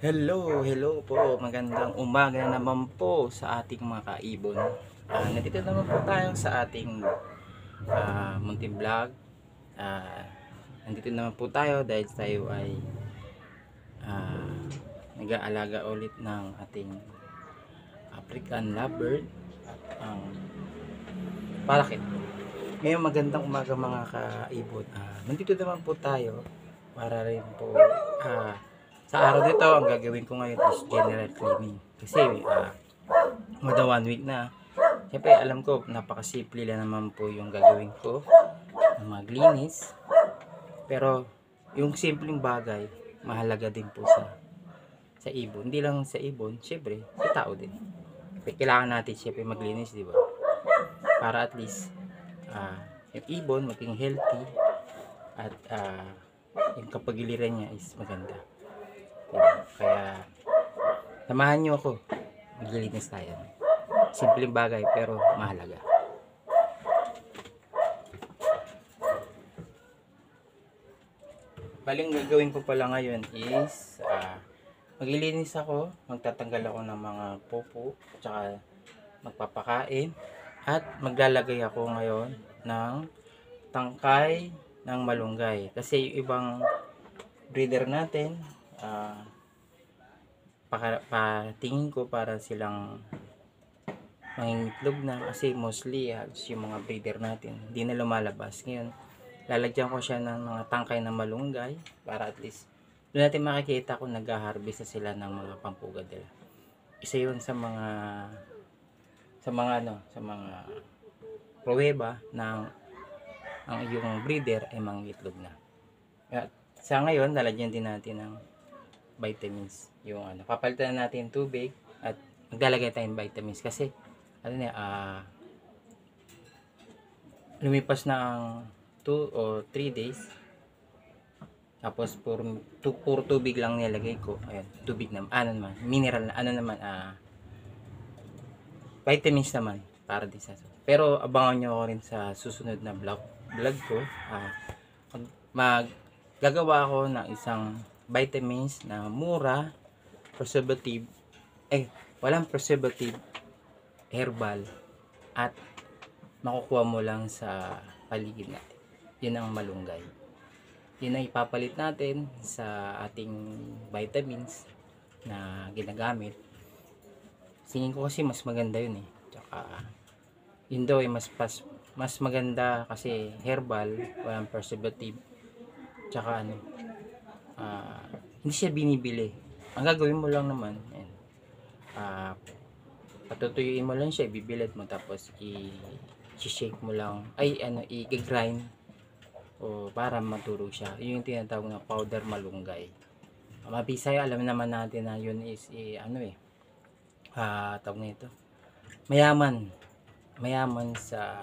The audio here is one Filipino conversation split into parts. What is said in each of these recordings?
Hello po. Magandang umaga naman po sa ating mga kaibon. Nandito naman po tayo sa ating munting vlog. Nandito naman po tayo dahil tayo ay nag-aalaga ulit ng ating African lovebird at ang parakit. Ngayon magandang umaga mga kaibon. Nandito naman po tayo para rin po sa araw nito, ang gagawin ko ngayon is general cleaning. Kasi more than 1 week na. Siyempre, alam ko, napakasimple lang naman po yung gagawin ko na maglinis. Pero, yung simpleng bagay, mahalaga din po sa ibon. Hindi lang sa ibon, siyempre, sa tao din. Kailangan natin siyempre maglinis, di ba? Para at least, yung ibon maging healthy at yung kapagiliran niya is maganda. Kaya samahan nyo ako, maglilinis tayo. Simpleng bagay pero mahalaga. Baling gagawin ko pala ngayon is maglilinis ako, magtatanggal ako ng mga popo, tsaka magpapakain, at maglalagay ako ngayon ng tangkay ng malunggay. Kasi yung ibang breeder natin, patingin ko para silang mangingitlog na, kasi mostly yung mga breeder natin hindi na lumalabas. Ngayon lalagyan ko siya ng mga tangkay na malunggay para at least doon natin makikita kung nag-harvest na sila ng mga pampugad nila. Isa yun sa mga pruweba ng ang iyong breeder ay mangingitlog na. At sa ngayon, lalagyan din natin ng vitamins. Yung papalitan na natin tubig at maglalagay tayong vitamins kasi lumipas na ang 2 o 3 days. Tapos puro tubig lang nilagay ko. Ayan, tubig naman, mineral na vitamins naman para din sa. Pero abangan nyo rin sa susunod na vlog ko. Gagawa ako ng isang vitamins na mura, walang preservative, herbal, at makukuha mo lang sa paligid natin. Yun ang malunggay. Yun ang ipapalit natin sa ating vitamins na ginagamit. Singin ko kasi mas maganda yun eh. Tsaka yun daw ay mas maganda kasi herbal, walang preservative. Tsaka hindi siya binibili. Ang gagawin mo lang naman, patutuyuin mo lang siya, ibibilad mo, tapos i-shake mo lang, i-grind o para matulog siya. Yun yung tinatawag na powder malunggay. Mabisaya, alam naman natin na yun is tawag nito, mayaman sa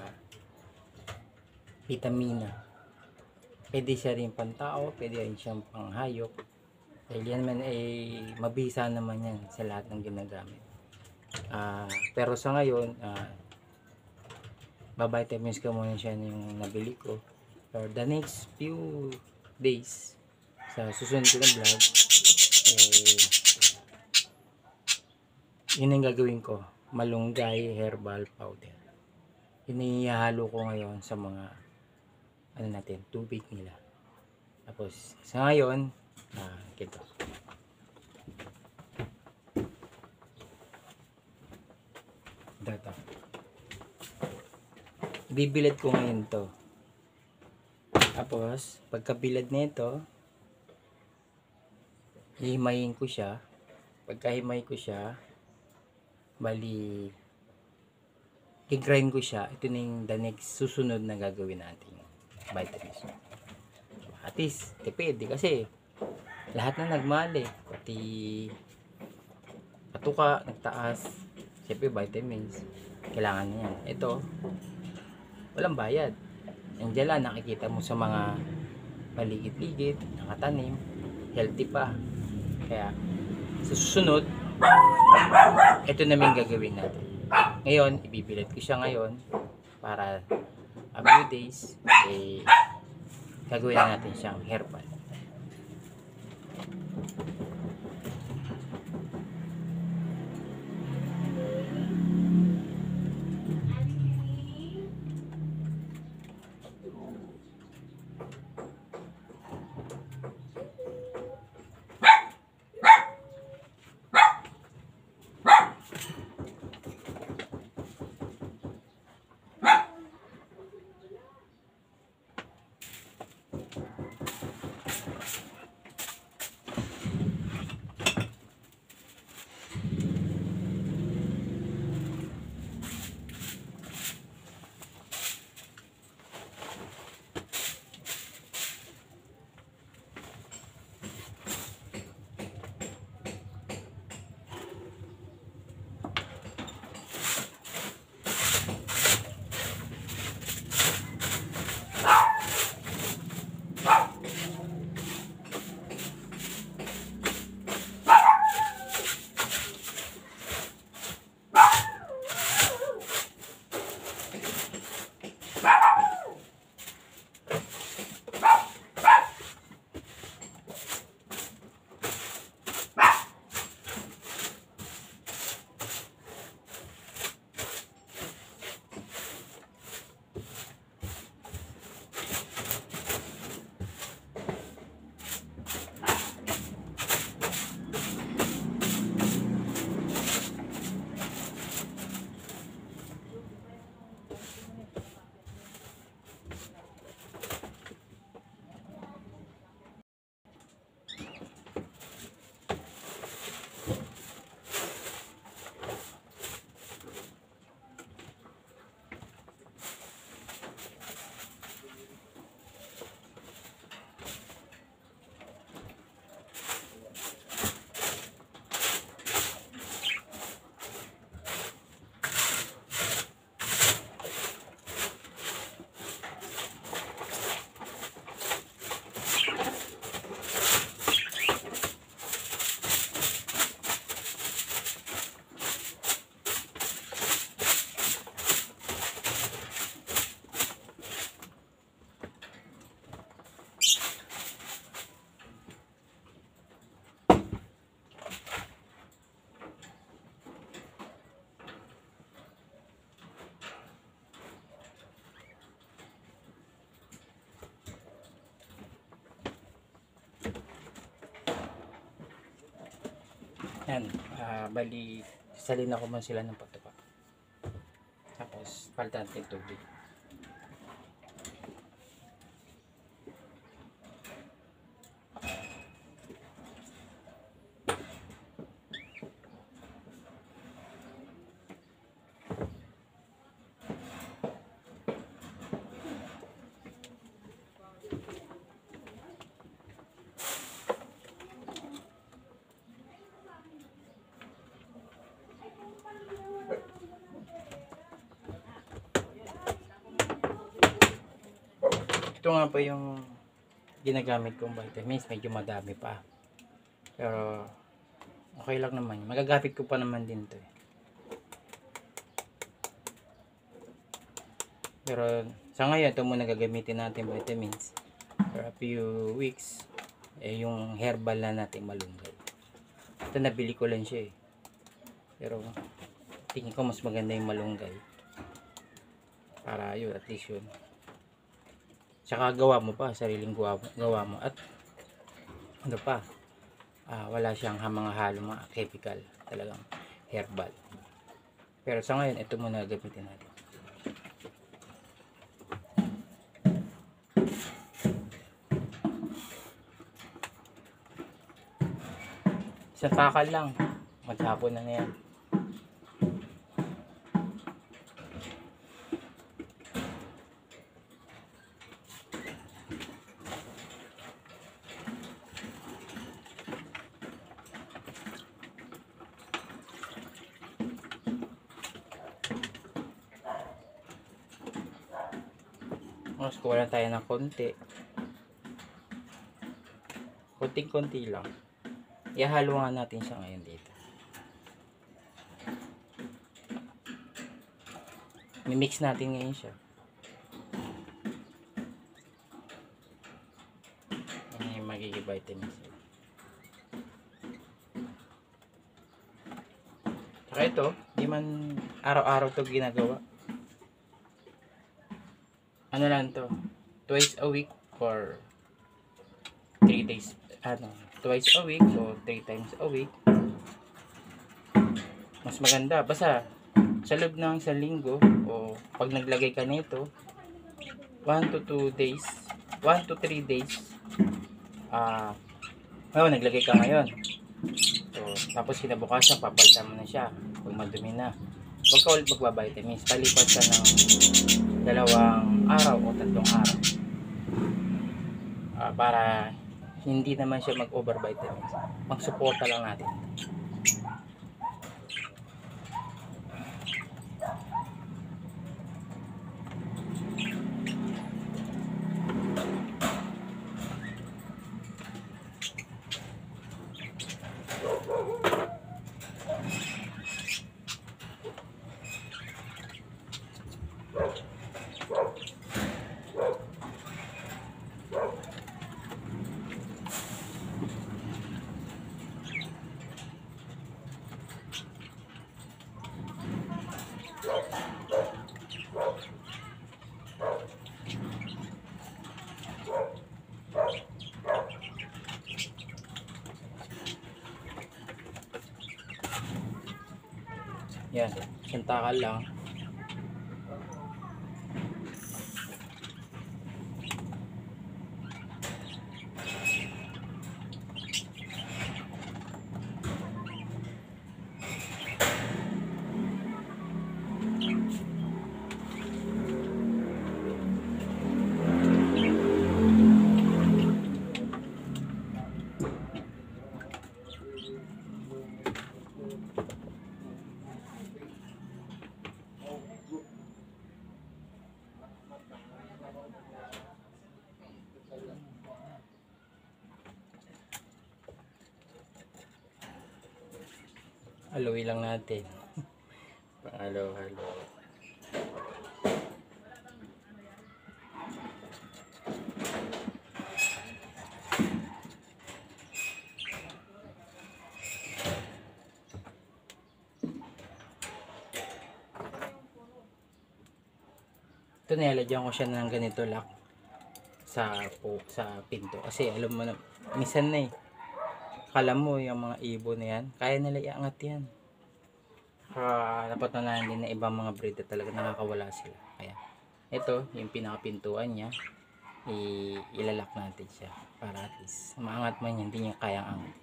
vitamina. Pwede siya rin pantao, pwede rin siyang panghayop. Dahil yan man ay mabisa naman yan sa lahat ng ginagamit. Pero sa ngayon, babitamins ko muna siya yung nabili ko. For the next few days, sa susunod ko ng vlog, yun ang gagawin ko. Malunggay herbal powder. Yun ang ihahalo ko ngayon sa mga tubig nila. Tapos sa ngayon, ito. Data. Bibilad ko ngayon to. Tapos pagkabilad nito, hihimayin ko siya. Pagkahimay ko siya, bali i-grind ko siya. Ito na yung the next susunod na gagawin natin, vitamins. At least depende kasi lahat na nagmahal eh, pati patuka nagtaas. Siyempre vitamins kailangan niyan. Ito walang bayad, nandiyan lang, nakikita mo sa mga paligid-ligid, nakatanim, healthy pa. Kaya sa susunod, ito naman gagawin natin. Ngayon ibibilad ko siya ngayon para a few days gagawin natin siyang herbal. Yan, bali, salina ko man sila ng pagtupa. Tapos, palitan natin tubig. Ito nga po yung ginagamit kong vitamins, medyo madami pa. Pero okay lang naman. Magagamit ko pa naman din to. Pero sa ngayon, ito muna gagamitin natin vitamins. For a few weeks, yung herbal na natin malunggay. Ito nabili ko lang siya eh. Pero tingin ko mas maganda yung malunggay. Para yun, at least yun. Tsaka gawa mo pa, sariling gawa mo. At ano pa, wala siyang mga halong mga chemical, talagang herbal. Pero sa ngayon, ito muna gamitin natin. Isang takal lang, maghapon na yan. Mas kuha lang tayo ng konti. Konting-konti lang. Ihalo nga natin siya ngayon dito. Mi-mix natin ngayon siya. Yan yung magiging vitamins. Saka ito, di man araw-araw to ginagawa. Ano lang to, twice a week or 3 days, twice a week o 3 times a week. Mas maganda, basta sa loob ng isang linggo o pag naglagay ka nito 1 to 2 days, 1 to 3 days, naglagay ka ngayon. So, tapos kinabukasan, papalitan mo na siya pag madumi na. Huwag ka ulit magbabitamins, palipat siya ng 2 araw o 3 araw, para hindi naman siya mag-over vitamins. Mag-suporta lang natin. Yan, isang takal lang. Haluin lang natin. Halo-halo. Ito, nilalagyan ko siya ng ganito lock sa pinto kasi alam mo na minsan na Akala mo yung mga ibon na yan, kaya nila iangat yan. Napatunayan din na ibang mga breed na talaga nakakawala sila. Kaya ito yung pinakapintuan niya, ilalak natin siya para at least maangat man yan, hindi niya kayang angat.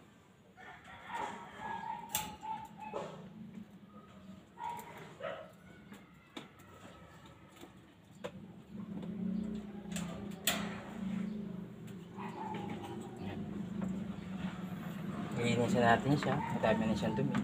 Linisan natin siya, madami na siyang dumi.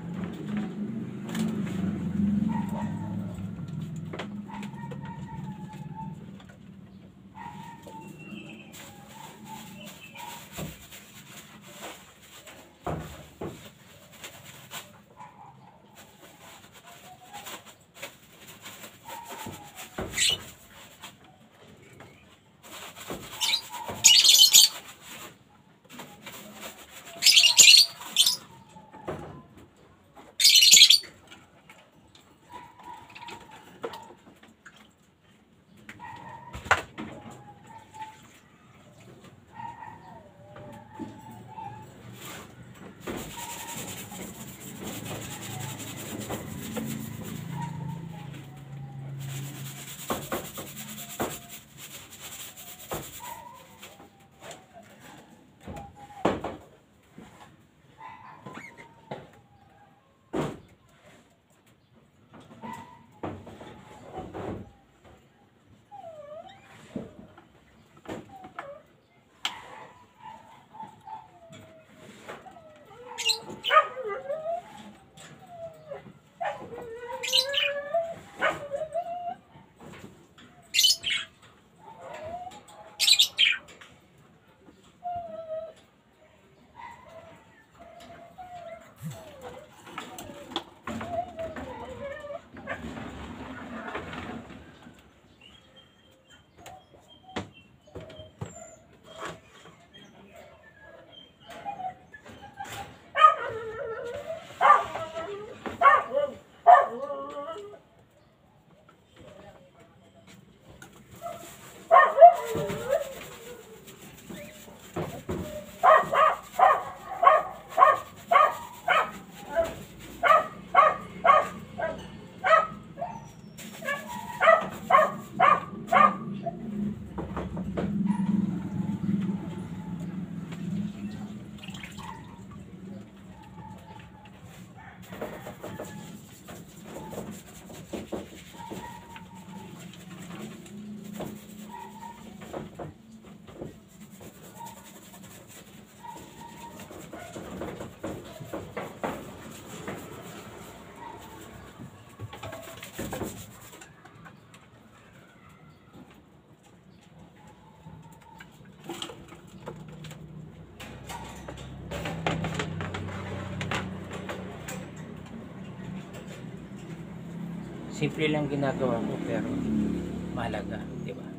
Simple lang ginagawa ko pero mahalaga, di ba?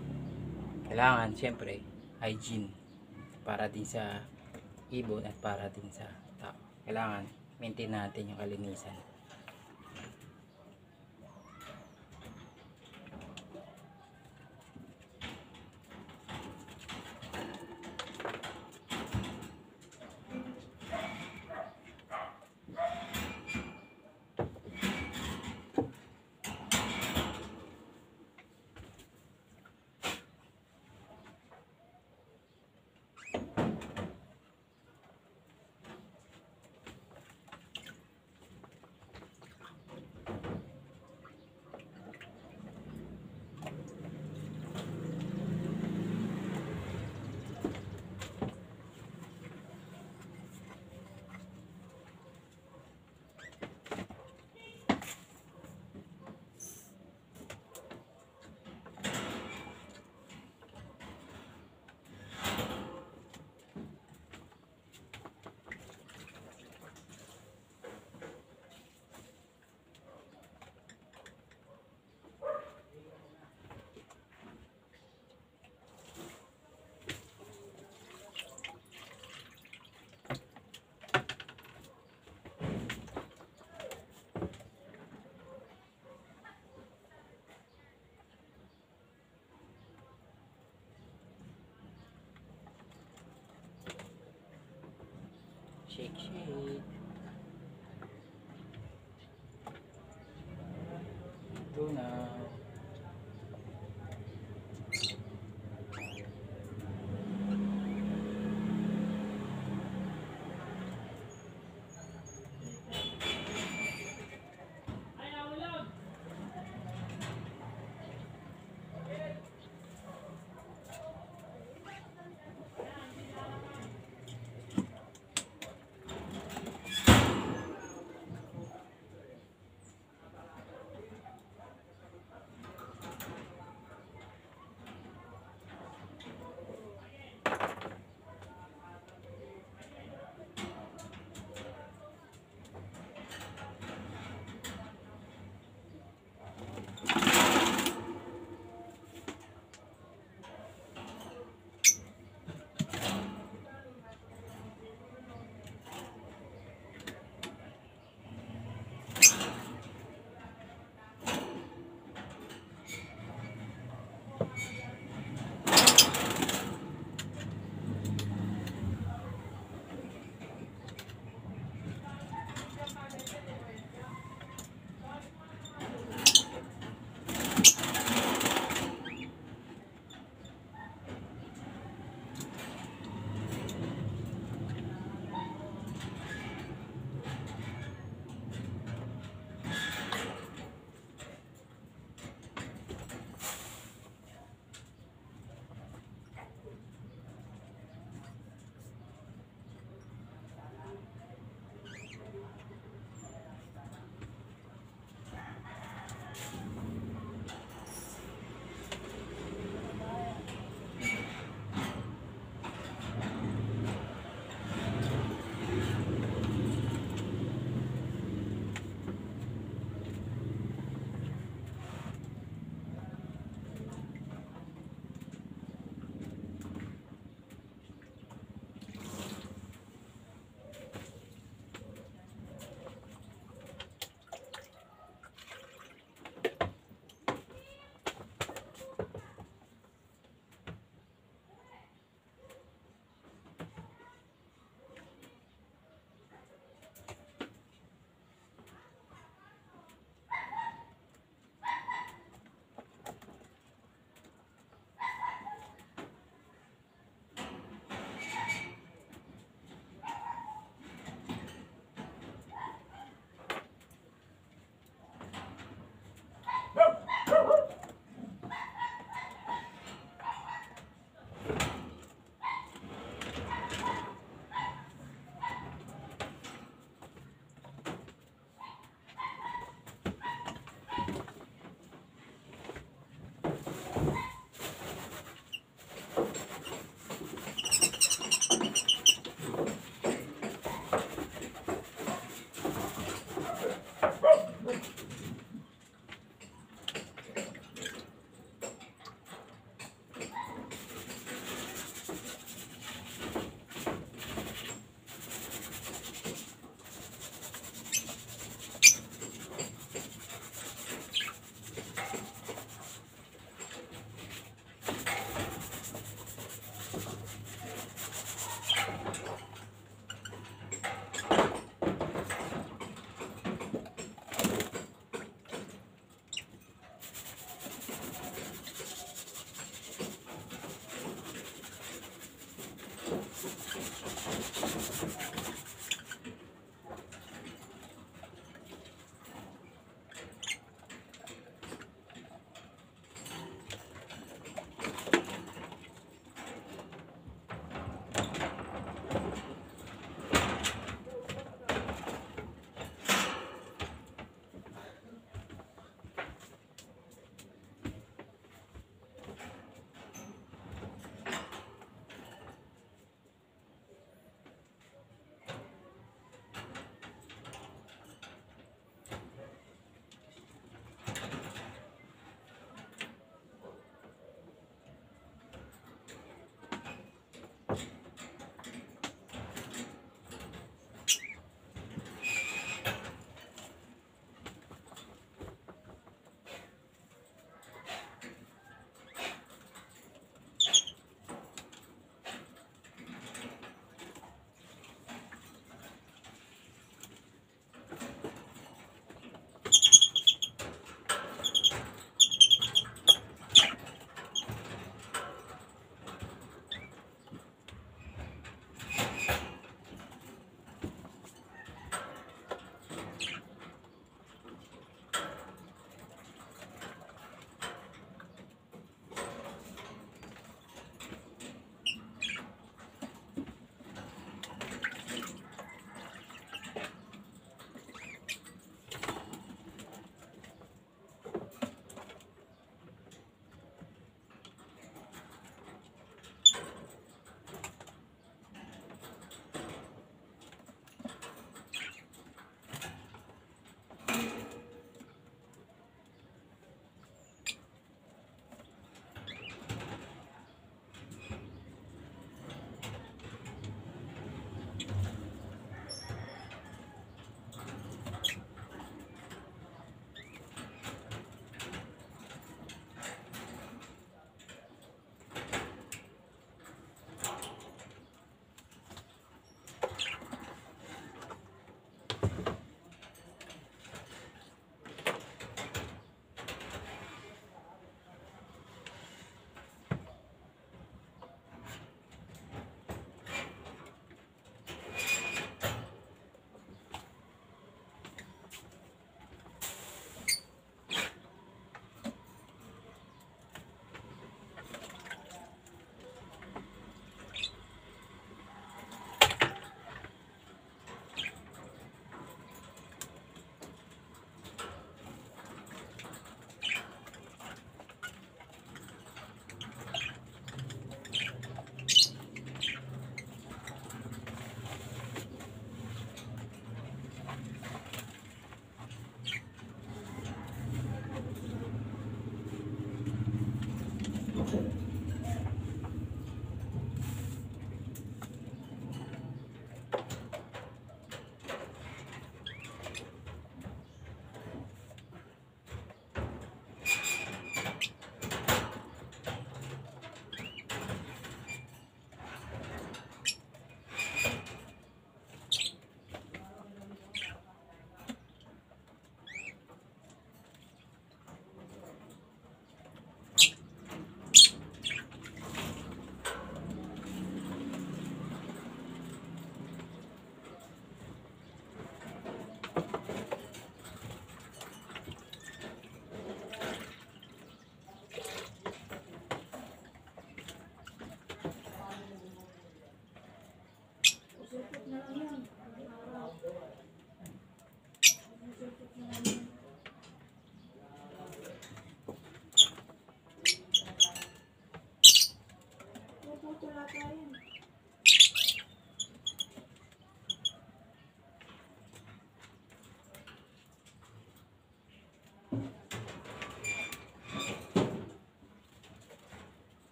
Kailangan siyempre hygiene para din sa ibon at para din sa tao. Kailangan maintain natin yung kalinisan. Shake, shake. Ito na.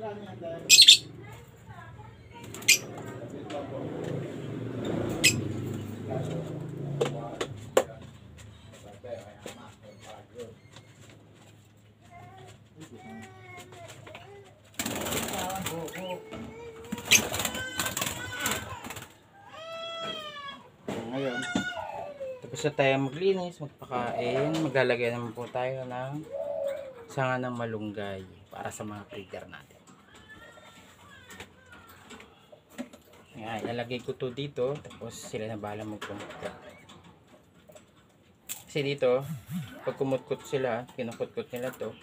Ngayon, tapos na tayo maglinis, magpakain, maglalagay naman po tayo ng sanga ng malunggay para sa mga breeder natin. Yan, ilalagay ko to dito, tapos sila na bahala magkumutkot. Kasi dito, pag kumutkot sila, kinukutkot nila to,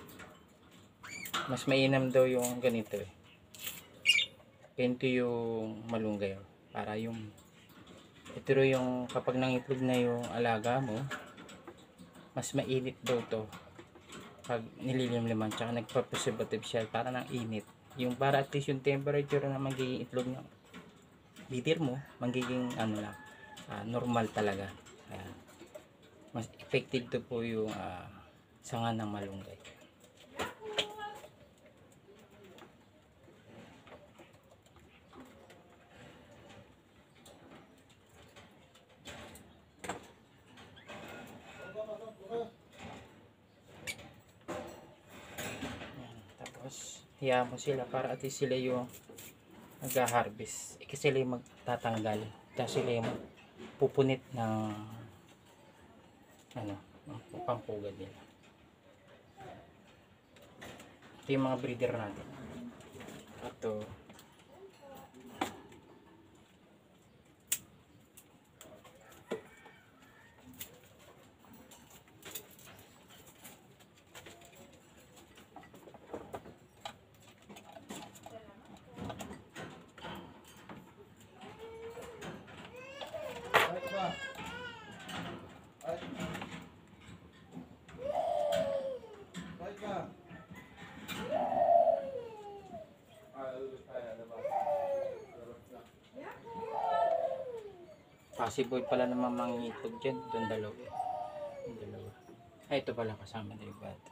mas mainam daw yung ganito eh. Ganito yung malunggay, para yung ito yung kapag nangitlog na yung alaga mo, mas mainit daw to pag nililimliman, tsaka nagpa-preservative siya para ng init, yung para at least yung temperature na magiging itlog ng bitir mo magiging ano lang, normal talaga. Ayan. Mas effective to po yung sanga ng malunggay. Hiya mo sila para at least sila yung nag-harvest. Kasi sila yung magtatanggal. Kasi sila yung pupunit ng ng pangpugad nila. Ito yung mga breeder natin. Ito. Possible pala naman mangitlog dyan. Doon dalawa. Ay, ito pala kasama na yung bata.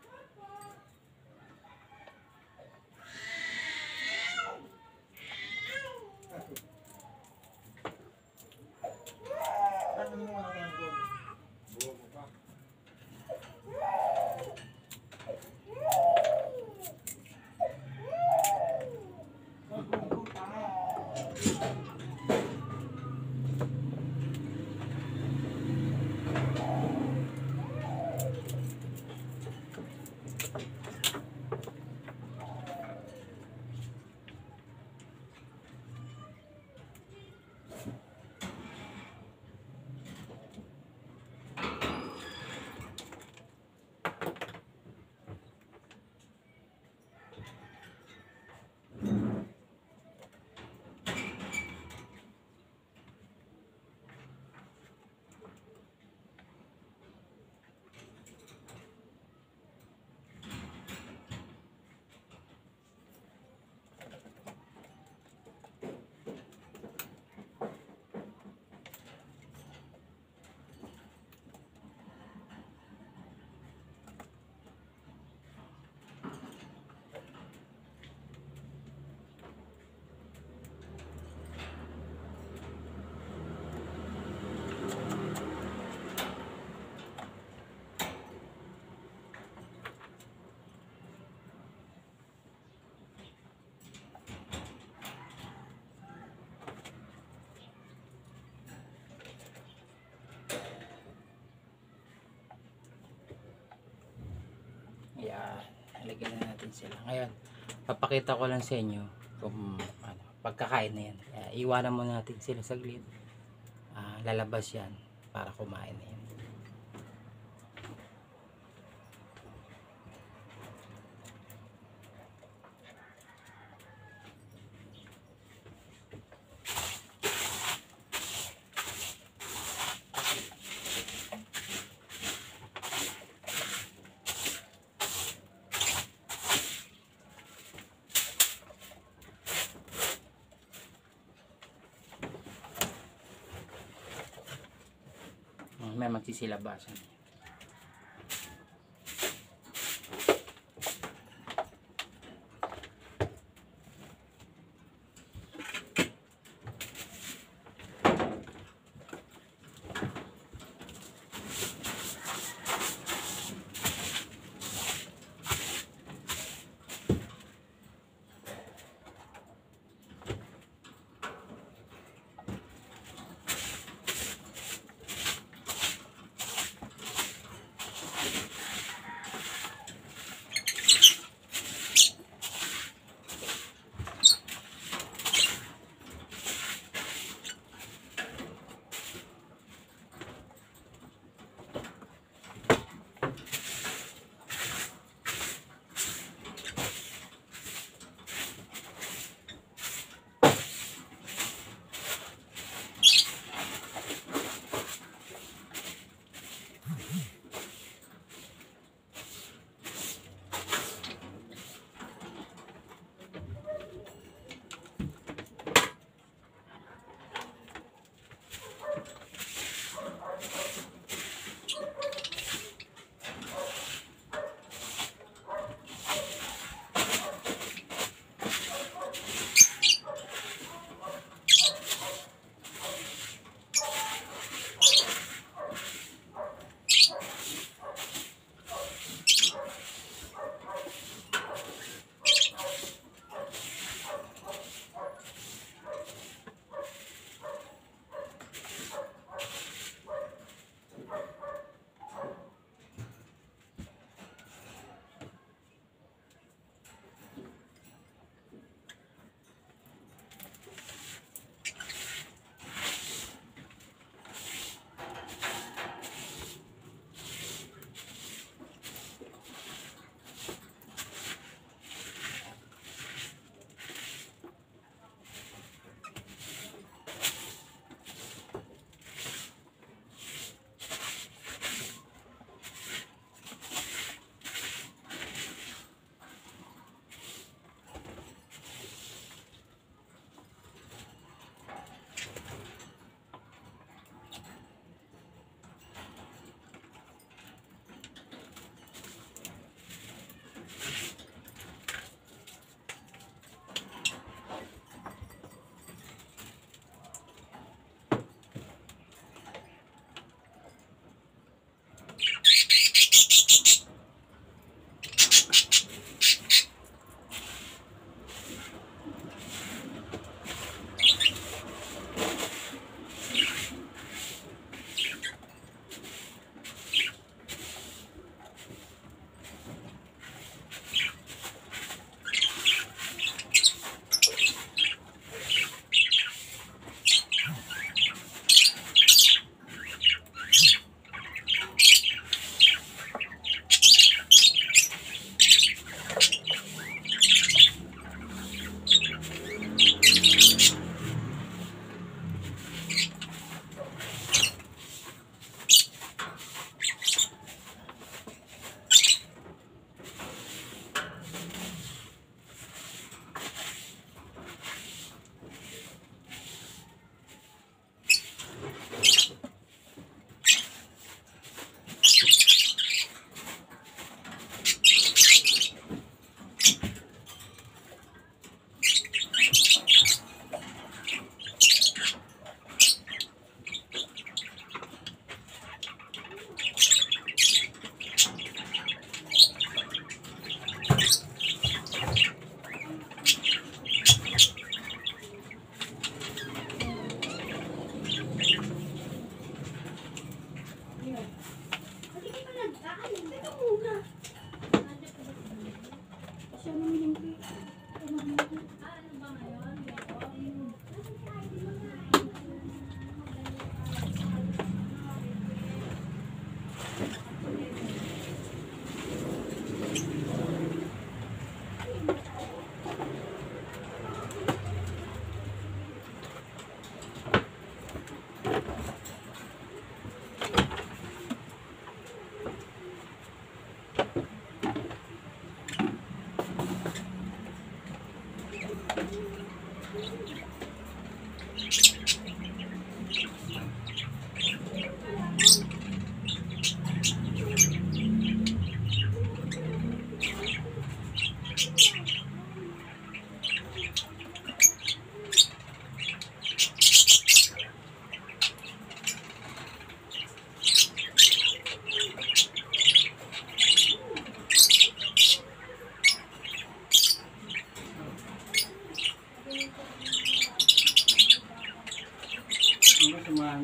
Lagyan na natin sila. Ngayon, papakita ko lang sa inyo kung pagkakain na yan. Iwanan mo natin sila saglit. Lalabas yan para kumain na yan. May magsisilabasan.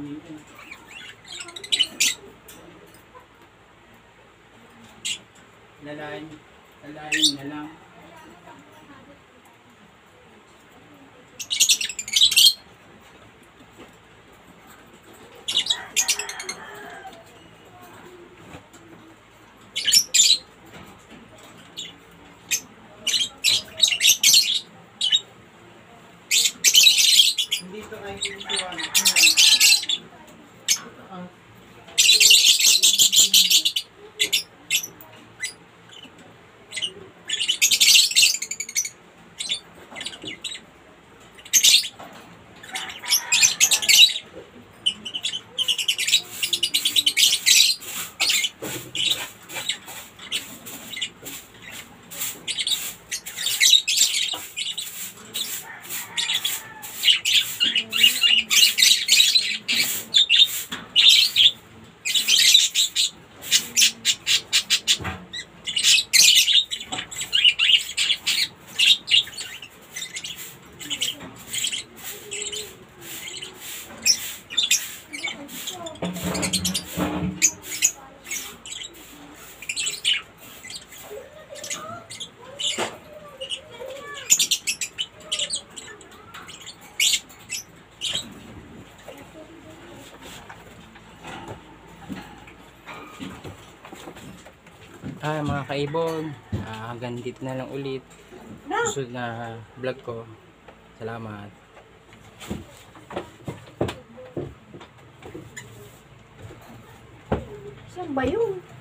Lalain na lang. Dito ay pinituan. Mga kaibon, hanggang dito na lang ulit susunod na vlog ko. Salamat. Saan ba yun?